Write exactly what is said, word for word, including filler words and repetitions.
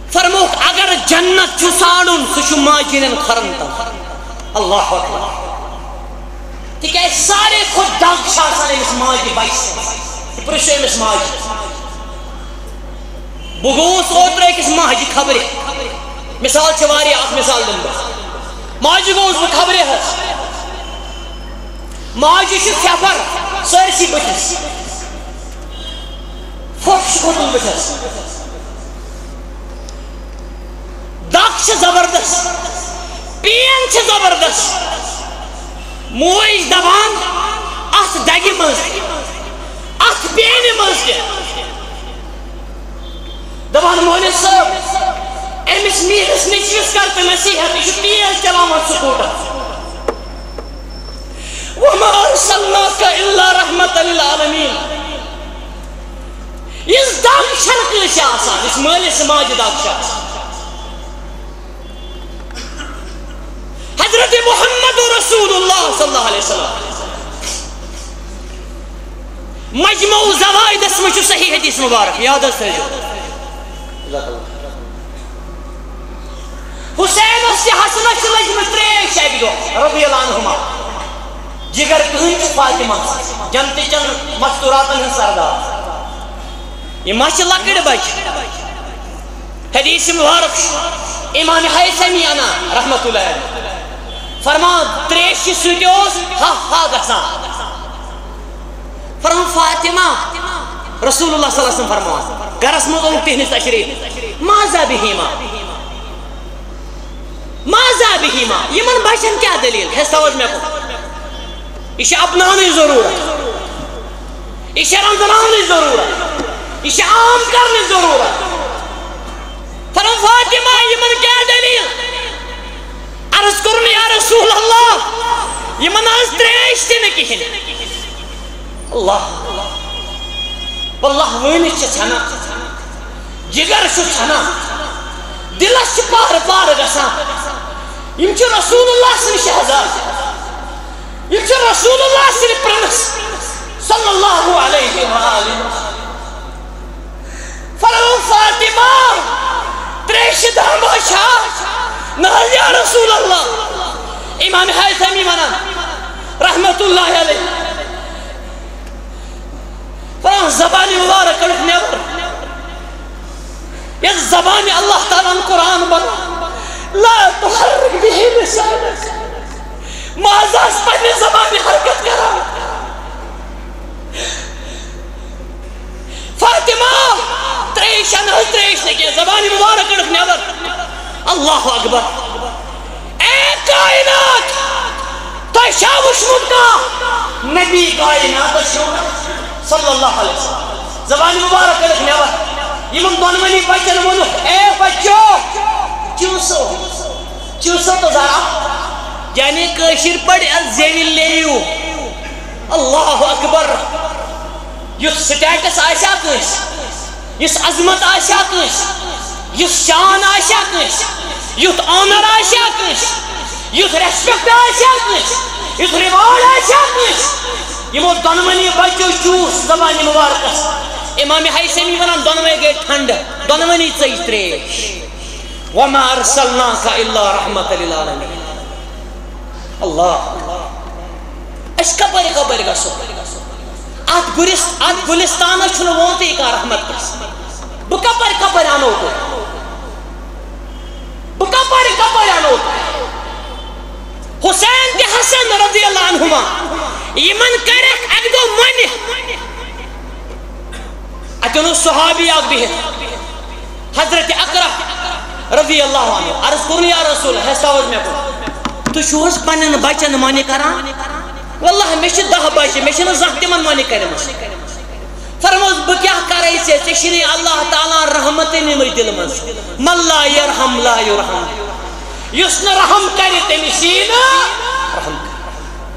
فرموک اگر جنت چھو ساڑن سو ماجنن خرنتا اللہ اکبر تکہ سارے خود داغ شاسان امس ماجی بائیس پرشو امس ماجی بگوس اوتر ایکس ماجی خبری مثال چواری آخ مثال دن با ماجی گوس بخبری ہے ماجی شو سفر سرسی بچس فوش خودن بچس داغ چھ زبردست پین چھ زبردست مویش دبان ات دگی مز ات پین مز کے دبان مولوی صاحب امس میرس نچوس کرتے نصیحت یہ تیز چلاوان سکوٹر وما ارسلناک الا رحمت للعالمین اس داغ شرق سے آسان اس مولوی سماج داغ شرق حضرت محمد رسول اللہ صلی اللہ علیہ وسلم مجموع زوائد اسمہ چھو صحیح حدیث مبارک یاد ہے حسین اس سے حسنہ چلج میں تریش ہے بھی دو رضی اللہ عنہما جگر کہنچ فاطمہ جنتی چند مستوراتن ہیں سردار یہ ماشاء اللہ کڑ بچ حدیث مبارک امام حیثمی انا رحمت اللہ علیہ فرمان تریش کی سوٹیوز ہا ہا گسان فرمان فاطمہ رسول اللہ صلی اللہ علیہ وسلم فرمان گرس مدعو تہنی تشریف ماذا بہیما ماذا بہیما یہ من بچن کیا دلیل ہے سوچ میں کو اسے اپنانی ضرورت اسے رمضانی ضرورت اسے عام کرنے ضرورت فرمان فاطمہ یہ من کیا دلیل عرض کرنے یا رسول اللہ یہ من آز تریش تینے کی ہیں اللہ واللہ وینی چھ چھنا جگر شو چھنا دلش چھ پار پار گسان یم چھ رسول اللہ سن شہزاد یم چھ رسول اللہ سن پرنس صلی اللہ علیہ وآلہ فرمان فاطمہ تریش داما شاہ نہل یا رسول اللہ امام حیثمی منا رحمت اللہ علیہ فران زبانی مبارک کرک نیور یہ زبانی اللہ تعالیٰ قرآن بنا لا تحرک بھی لسانک معذاز پہنے زبانی حرکت کرا فاطمہ تریش انہل تریش نکے زبانی مبارک کرک نیور اللہ اکبر اے کائنات تو شاوشمت کا نبی کائنات صلی اللہ علیہ وسلم زبانی مبارک کرک نیور یہ من دونمنی بچن مونو اے بچو چوسو چوسو تو ذرا یعنی کشیر پڑ زیوی لیو اللہ اکبر یس سٹیٹس آشا کس یس عظمت آشا کس یس شان آشا کس یس آنر آشا کس یس ریسپیکٹ آشا کس یس ریوارڈ آشا کس یہ وہ دونمنی بچو چوس زبانی مبارکس امام حیثمی ونان دونمنی گئے ٹھنڈ دونمنی چیز تریش وما ارسلناک الا رحمت للعالمین اللہ اس کپر کپر گسو آت گلستانہ چھنو وونتے کا رحمت کس بکپر کپر آنو کو بکپر کپر آنو کو حسین تی حسن رضی اللہ عنہما ایمن کرک اگ دو منی اتنو صحابی آگ بھی ہے حضرت اقرا رضی اللہ عنہ عرض کرنی یا رسول ہے ساوز میں کو تو شوز پنن بچن مانی کران واللہ میں چھ دہ بچے میں چھ زخ تمن مانی کرمس فرموز بہ کیا کرے سے چشنی اللہ تعالی رحمت نمر دل مز من لا یرحم لا یرحم یس نہ رحم کرے تمسی نہ رحم